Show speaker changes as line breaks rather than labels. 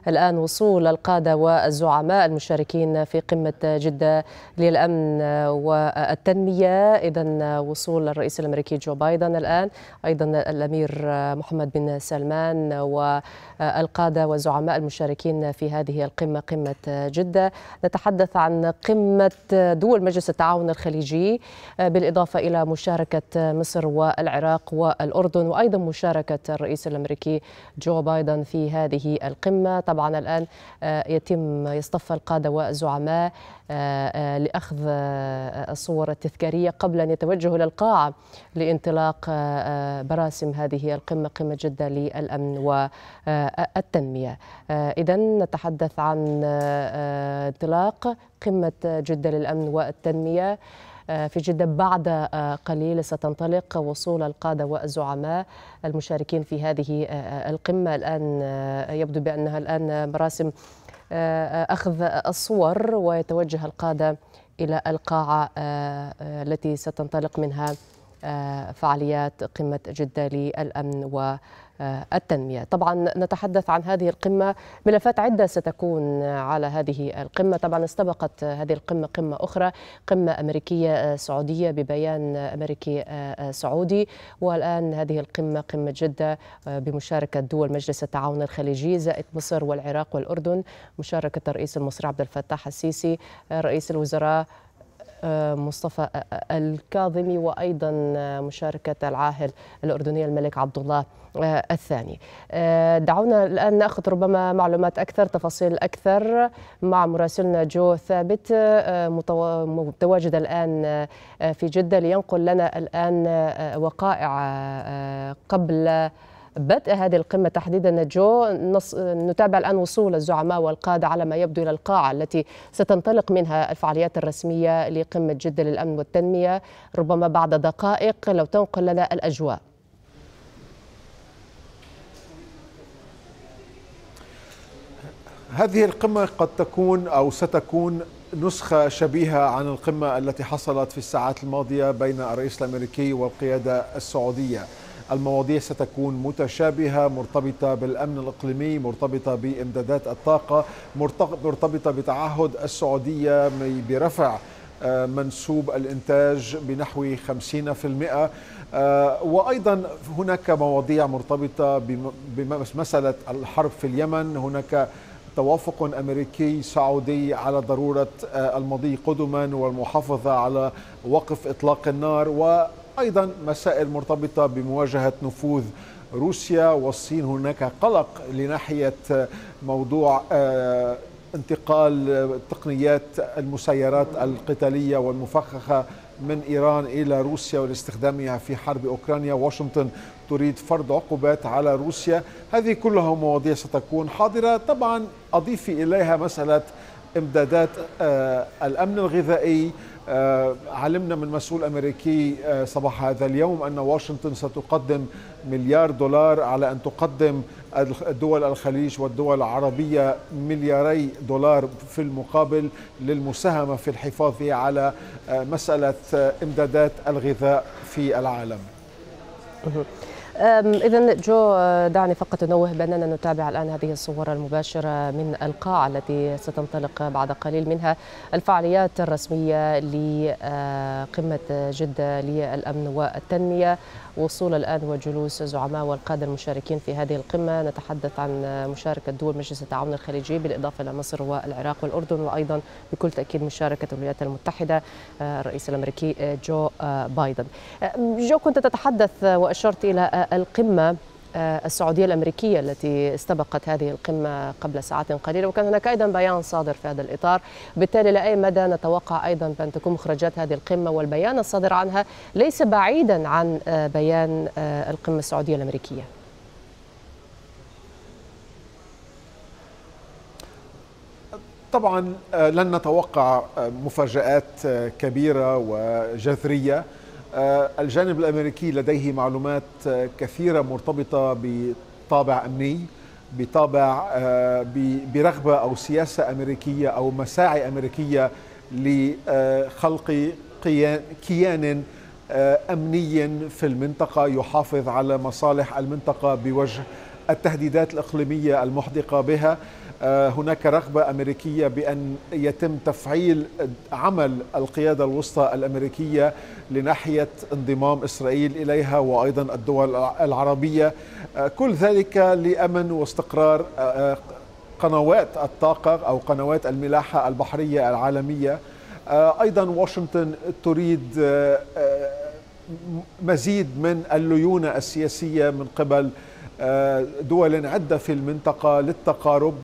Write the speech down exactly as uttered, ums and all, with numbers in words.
الآن وصول القادة والزعماء المشاركين في قمة جدة للأمن والتنمية. إذن وصول الرئيس الأمريكي جو بايدن الآن، أيضا الأمير محمد بن سلمان والقادة والزعماء المشاركين في هذه القمة، قمة جدة. نتحدث عن قمة دول مجلس التعاون الخليجي، بالإضافة إلى مشاركة مصر والعراق والأردن، وأيضا مشاركة الرئيس الأمريكي جو بايدن في هذه القمة. طبعا الآن يتم يصطف القادة والزعماء لأخذ الصور التذكارية قبل أن يتوجهوا للقاعة لانطلاق براسم هذه القمة، قمة جدة للأمن والتنمية. إذن نتحدث عن انطلاق قمة جدة للأمن والتنمية في جدة. بعد قليل ستنطلق وصول القادة والزعماء المشاركين في هذه القمة. الآن يبدو بأنها الآن مراسم أخذ الصور، ويتوجه القادة إلى القاعة التي ستنطلق منها فعاليات قمة جدة للأمن والتنمية. طبعا نتحدث عن هذه القمة، ملفات عدة ستكون على هذه القمة. طبعا استبقت هذه القمة قمة أخرى، قمة أمريكية سعودية ببيان أمريكي سعودي، والآن هذه القمة قمة جدة بمشاركة دول مجلس التعاون الخليجي زائد مصر والعراق والأردن، مشاركة الرئيس المصري عبد الفتاح السيسي، رئيس الوزراء مصطفى الكاظمي، وأيضا مشاركة العاهل الأردني الملك عبد الله الثاني. دعونا الآن نأخذ ربما معلومات أكثر، تفاصيل أكثر مع مراسلنا جو ثابت، متواجد الآن في جدة لينقل لنا الآن وقائع قبل بدء هذه القمة تحديدا. جو، نتابع الآن وصول الزعماء والقادة على ما يبدو إلى القاعة التي ستنطلق منها الفعاليات الرسمية لقمة جدة للأمن والتنمية ربما بعد دقائق. لو تنقل لنا الأجواء.
هذه القمة قد تكون أو ستكون نسخة شبيهة عن القمة التي حصلت في الساعات الماضية بين الرئيس الأمريكي والقيادة السعودية. المواضيع ستكون متشابهة، مرتبطة بالأمن الإقليمي، مرتبطة بإمدادات الطاقة، مرتبطة بتعهد السعودية برفع منسوب الإنتاج بنحو خمسين بالمئة، وأيضا هناك مواضيع مرتبطة بمسألة الحرب في اليمن. هناك توافق أمريكي سعودي على ضرورة المضي قدما والمحافظة على وقف إطلاق النار، وأيضا مسائل مرتبطة بمواجهة نفوذ روسيا والصين. هناك قلق لناحية موضوع انتقال تقنيات المسيرات القتالية والمفخخة من إيران إلى روسيا ولاستخدامها في حرب أوكرانيا. واشنطن تريد فرض عقوبات على روسيا. هذه كلها مواضيع ستكون حاضرة. طبعا أضيف إليها مسألة إمدادات الأمن الغذائي. علمنا من مسؤول أمريكي صباح هذا اليوم أن واشنطن ستقدم مليار دولار على أن تقدم دول الخليج والدول العربية ملياري دولار في المقابل للمساهمة في الحفاظ على مسألة إمدادات الغذاء في العالم.
إذن جو، دعني فقط أنوه بأننا نتابع الآن هذه الصور المباشرة من القاعة التي ستنطلق بعد قليل منها الفعاليات الرسمية لقمة جدة للأمن والتنمية. وصول الآن وجلوس زعماء والقادة المشاركين في هذه القمة. نتحدث عن مشاركة دول مجلس التعاون الخليجي بالإضافة إلى مصر والعراق والأردن، وأيضا بكل تأكيد مشاركة الولايات المتحدة الرئيس الأمريكي جو بايدن. جو، كنت تتحدث وأشرت إلى القمة السعودية الأمريكية التي استبقت هذه القمة قبل ساعات قليلة، وكان هناك أيضا بيان صادر في هذا الإطار. بالتالي لأي مدى نتوقع أيضا بأن تكون مخرجات هذه القمة والبيان الصادر عنها ليس بعيدا عن بيان القمة السعودية الأمريكية؟
طبعا لن نتوقع مفاجآت كبيرة وجذرية. الجانب الأمريكي لديه معلومات كثيرة مرتبطة بطابع أمني، بطابع برغبة أو سياسة أمريكية أو مساعي أمريكية لخلق كيان أمني في المنطقة يحافظ على مصالح المنطقة بوجه التهديدات الإقليمية المحدقة بها. هناك رغبة أمريكية بأن يتم تفعيل عمل القيادة الوسطى الأمريكية لناحية انضمام إسرائيل إليها وأيضا الدول العربية، كل ذلك لأمن واستقرار قنوات الطاقة أو قنوات الملاحة البحرية العالمية. أيضا واشنطن تريد مزيد من الليونة السياسية من قبل دول عدة في المنطقة للتقارب.